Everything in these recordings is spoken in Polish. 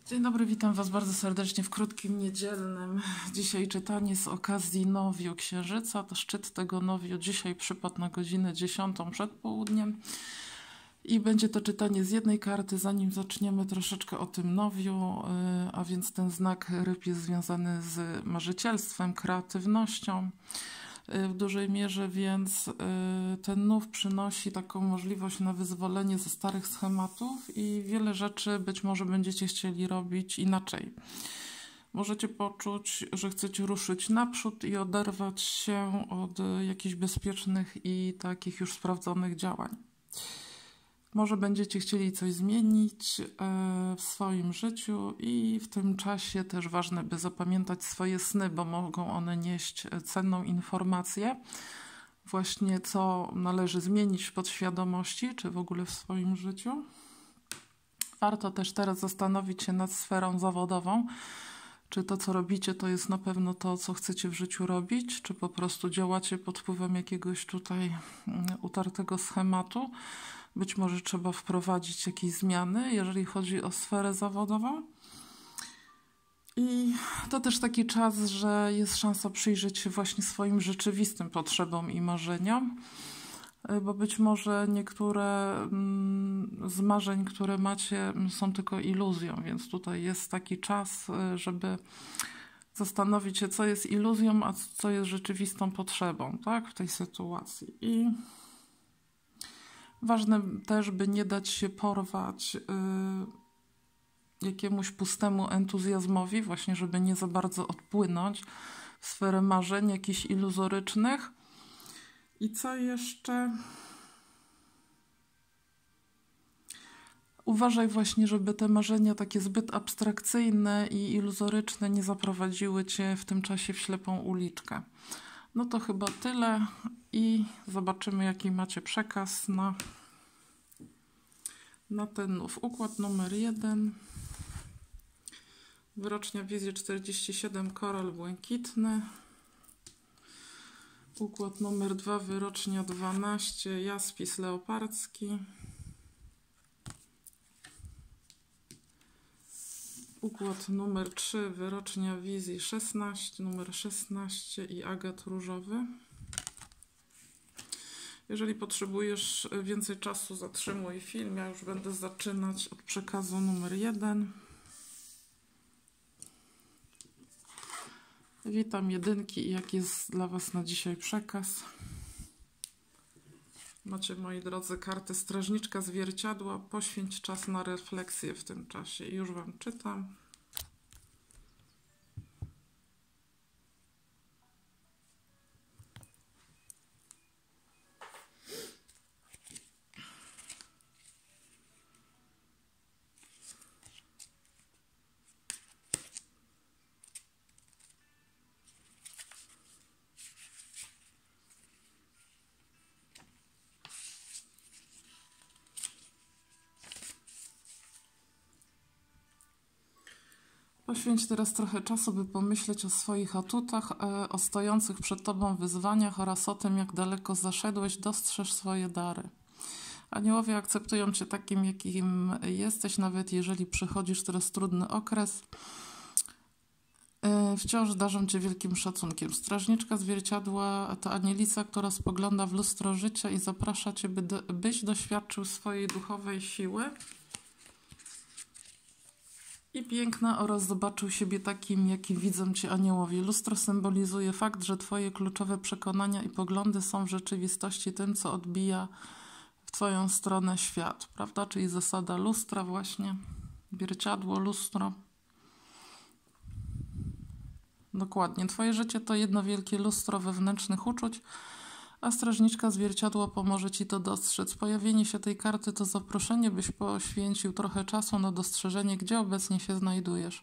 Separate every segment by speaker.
Speaker 1: Dzień dobry, witam Was bardzo serdecznie w krótkim niedzielnym. Dzisiaj czytanie z okazji nowiu Księżyca. To szczyt tego nowiu dzisiaj przypadł na godzinę 10 przed południem. I będzie to czytanie z jednej karty. Zanim zaczniemy troszeczkę o tym nowiu, a więc ten znak ryb jest związany z marzycielstwem, kreatywnością w dużej mierze, więc ten nów przynosi taką możliwość na wyzwolenie ze starych schematów i wiele rzeczy być może będziecie chcieli robić inaczej. Możecie poczuć, że chcecie ruszyć naprzód i oderwać się od jakichś bezpiecznych i takich już sprawdzonych działań. Może będziecie chcieli coś zmienić w swoim życiu i w tym czasie też ważne, by zapamiętać swoje sny, bo mogą one nieść cenną informację, właśnie co należy zmienić w podświadomości, czy w ogóle w swoim życiu. Warto też teraz zastanowić się nad sferą zawodową, czy to, co robicie, to jest na pewno to, co chcecie w życiu robić, czy po prostu działacie pod wpływem jakiegoś tutaj utartego schematu. Być może trzeba wprowadzić jakieś zmiany, jeżeli chodzi o sferę zawodową. I to też taki czas, że jest szansa przyjrzeć się właśnie swoim rzeczywistym potrzebom i marzeniom, bo być może niektóre z marzeń, które macie, są tylko iluzją, więc tutaj jest taki czas, żeby zastanowić się, co jest iluzją, a co jest rzeczywistą potrzebą, tak, w tej sytuacji. I ważne też, by nie dać się porwać jakiemuś pustemu entuzjazmowi, właśnie żeby nie za bardzo odpłynąć w sferę marzeń jakichś iluzorycznych. I co jeszcze? Uważaj właśnie, żeby te marzenia takie zbyt abstrakcyjne i iluzoryczne nie zaprowadziły Cię w tym czasie w ślepą uliczkę. No to chyba tyle i zobaczymy, jaki macie przekaz na ten nów. Układ numer 1. Wyrocznia wizji 47, koral błękitny. Układ numer 2, wyrocznia 12, jaspis leopardzki. Układ numer 3, wyrocznia wizji 16, numer 16 i agat różowy. Jeżeli potrzebujesz więcej czasu, zatrzymuj film. Ja już będę zaczynać od przekazu numer 1. Witam jedynki i jaki jest dla Was na dzisiaj przekaz. Macie, moi drodzy, kartę Strażniczka Zwierciadła. Poświęć czas na refleksję w tym czasie. I już Wam czytam. Poświęć teraz trochę czasu, by pomyśleć o swoich atutach, o stojących przed Tobą wyzwaniach oraz o tym, jak daleko zaszedłeś. Dostrzeż swoje dary. Aniołowie akceptują Cię takim, jakim jesteś, nawet jeżeli przechodzisz teraz trudny okres. Wciąż darzą Cię wielkim szacunkiem. Strażniczka Zwierciadła to anielica, która spogląda w lustro życia i zaprasza Cię, byś doświadczył swojej duchowej siły i piękna oraz zobaczył siebie takim, jakim widzą Cię aniołowie. Lustro symbolizuje fakt, że Twoje kluczowe przekonania i poglądy są w rzeczywistości tym, co odbija w Twoją stronę świat, prawda? Czyli zasada lustra właśnie, zwierciadło, lustro. Dokładnie. Twoje życie to jedno wielkie lustro wewnętrznych uczuć, a Strażniczka Zwierciadła pomoże Ci to dostrzec. Pojawienie się tej karty to zaproszenie, byś poświęcił trochę czasu na dostrzeżenie, gdzie obecnie się znajdujesz.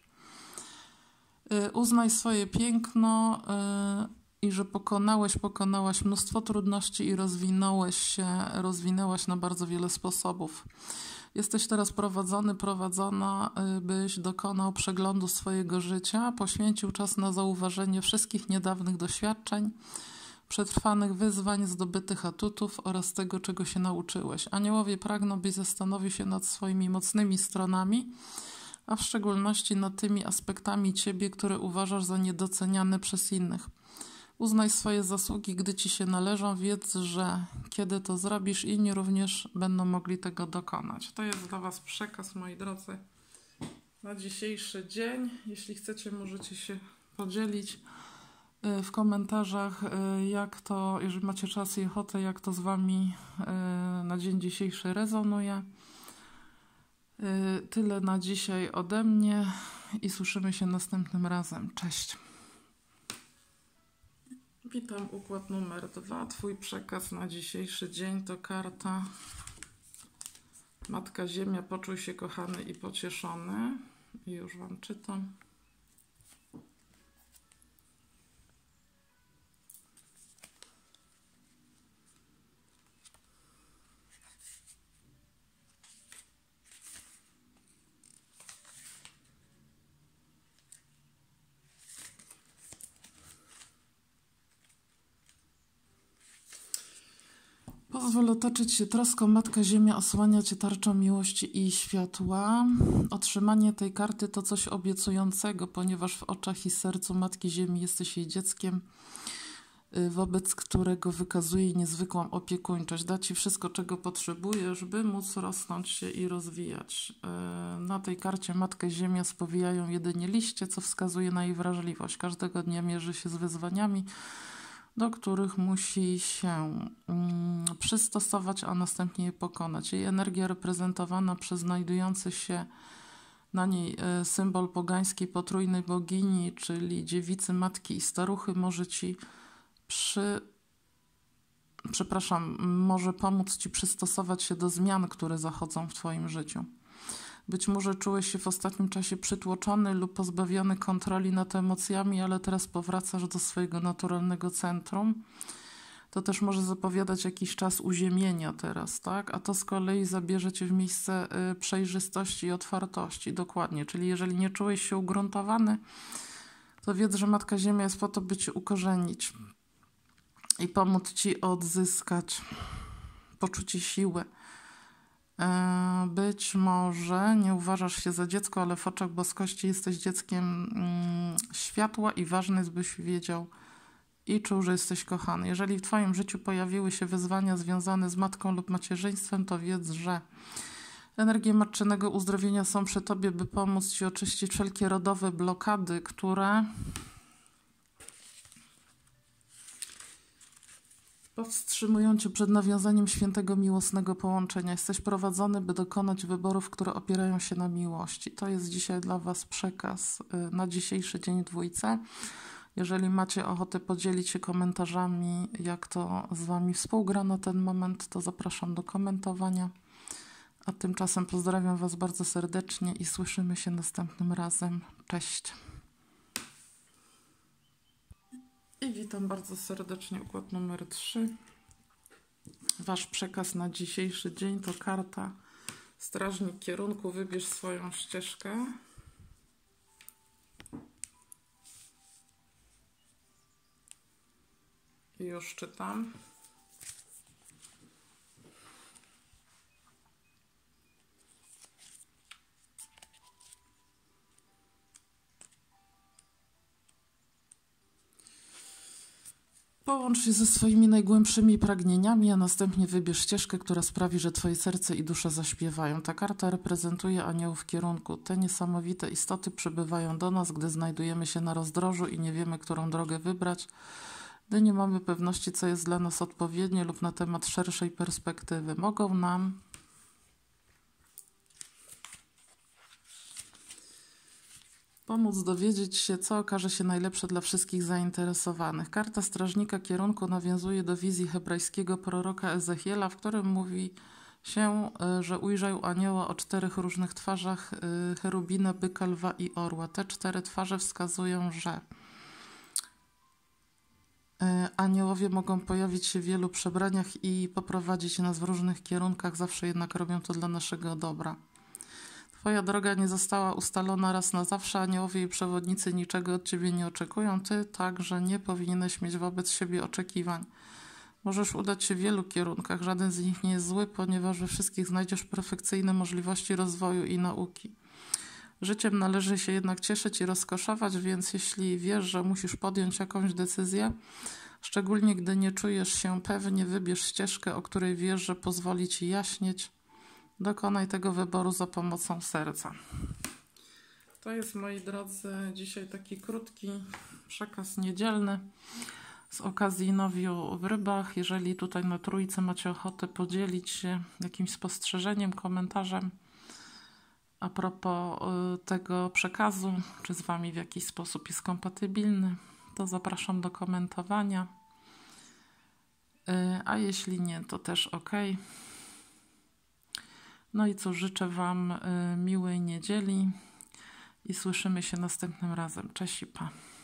Speaker 1: Uznaj swoje piękno i że pokonałaś mnóstwo trudności i rozwinęłaś na bardzo wiele sposobów. Jesteś teraz prowadzona, byś dokonał przeglądu swojego życia, poświęcił czas na zauważenie wszystkich niedawnych doświadczeń, przetrwanych wyzwań, zdobytych atutów oraz tego, czego się nauczyłeś. Aniołowie pragną, byś zastanowił się nad swoimi mocnymi stronami a w szczególności nad tymi aspektami Ciebie, które uważasz za niedoceniane przez innych. Uznaj swoje zasługi, gdy Ci się należą, wiedz, że kiedy to zrobisz, inni również będą mogli tego dokonać. To jest dla Was przekaz, moi drodzy, na dzisiejszy dzień. Jeśli chcecie, możecie się podzielić w komentarzach, jak to, jeżeli macie czas i ochotę, jak to z Wami na dzień dzisiejszy rezonuje. Tyle na dzisiaj ode mnie i słyszymy się następnym razem. Cześć. Witam, układ numer 2. Twój przekaz na dzisiejszy dzień to karta Matka Ziemia, poczuj się kochany i pocieszony. I już Wam czytam. Pozwól otoczyć się troską, Matka Ziemia osłania Cię tarczą miłości i światła. Otrzymanie tej karty to coś obiecującego, ponieważ w oczach i sercu Matki Ziemi jesteś jej dzieckiem, wobec którego wykazuje niezwykłą opiekuńczość. Da Ci wszystko, czego potrzebujesz, by móc rosnąć się i rozwijać. Na tej karcie Matkę Ziemia spowijają jedynie liście, co wskazuje na jej wrażliwość. Każdego dnia mierzy się z wyzwaniami, do których musi się przystosować, a następnie je pokonać. Jej energia reprezentowana przez znajdujący się na niej symbol pogańskiej potrójnej bogini, czyli dziewicy, matki i staruchy, może Ci może pomóc Ci przystosować się do zmian, które zachodzą w Twoim życiu. Być może czułeś się w ostatnim czasie przytłoczony lub pozbawiony kontroli nad emocjami, ale teraz powracasz do swojego naturalnego centrum. To też może zapowiadać jakiś czas uziemienia teraz, tak? A to z kolei zabierze Cię w miejsce przejrzystości i otwartości. Dokładnie, czyli jeżeli nie czułeś się ugruntowany, to wiedz, że Matka Ziemia jest po to, by Cię ukorzenić i pomóc Ci odzyskać poczucie siły. Być może nie uważasz się za dziecko, ale w oczach boskości jesteś dzieckiem światła i ważne jest, byś wiedział i czuł, że jesteś kochany. Jeżeli w Twoim życiu pojawiły się wyzwania związane z matką lub macierzyństwem, to wiedz, że energie matczynego uzdrowienia są przy Tobie, by pomóc Ci oczyścić wszelkie rodowe blokady, które powstrzymują Cię przed nawiązaniem świętego, miłosnego połączenia. Jesteś prowadzony, by dokonać wyborów, które opierają się na miłości. To jest dzisiaj dla Was przekaz na dzisiejszy dzień dwójce. Jeżeli macie ochotę podzielić się komentarzami, jak to z Wami współgra na ten moment, to zapraszam do komentowania. A tymczasem pozdrawiam Was bardzo serdecznie i słyszymy się następnym razem. Cześć! I witam bardzo serdecznie, układ numer 3. Wasz przekaz na dzisiejszy dzień to karta Strażnik Kierunku. Wybierz swoją ścieżkę. I już czytam. Połącz się ze swoimi najgłębszymi pragnieniami, a następnie wybierz ścieżkę, która sprawi, że Twoje serce i dusza zaśpiewają. Ta karta reprezentuje aniołów kierunku. Te niesamowite istoty przybywają do nas, gdy znajdujemy się na rozdrożu i nie wiemy, którą drogę wybrać, gdy nie mamy pewności, co jest dla nas odpowiednie lub na temat szerszej perspektywy. Mogą nam pomóc dowiedzieć się, co okaże się najlepsze dla wszystkich zainteresowanych. Karta Strażnika Kierunku nawiązuje do wizji hebrajskiego proroka Ezechiela, w którym mówi się, że ujrzał anioła o 4 różnych twarzach, cherubina, byka, lwa i orła. Te 4 twarze wskazują, że aniołowie mogą pojawić się w wielu przebraniach i poprowadzić nas w różnych kierunkach, zawsze jednak robią to dla naszego dobra. Twoja droga nie została ustalona raz na zawsze, aniołowie i przewodnicy niczego od Ciebie nie oczekują, Ty także nie powinieneś mieć wobec siebie oczekiwań. Możesz udać się w wielu kierunkach, żaden z nich nie jest zły, ponieważ we wszystkich znajdziesz perfekcyjne możliwości rozwoju i nauki. Życiem należy się jednak cieszyć i rozkoszować, więc jeśli wiesz, że musisz podjąć jakąś decyzję, szczególnie gdy nie czujesz się pewnie, wybierz ścieżkę, o której wiesz, że pozwoli ci jaśnieć. Dokonaj tego wyboru za pomocą serca. To jest, moi drodzy, dzisiaj taki krótki przekaz niedzielny z okazji nowiu w rybach. Jeżeli tutaj na Trójce macie ochotę podzielić się jakimś spostrzeżeniem, komentarzem a propos tego przekazu, czy z Wami w jakiś sposób jest kompatybilny, to zapraszam do komentowania. A jeśli nie, to też ok. No i cóż, życzę Wam miłej niedzieli i słyszymy się następnym razem. Cześć i pa.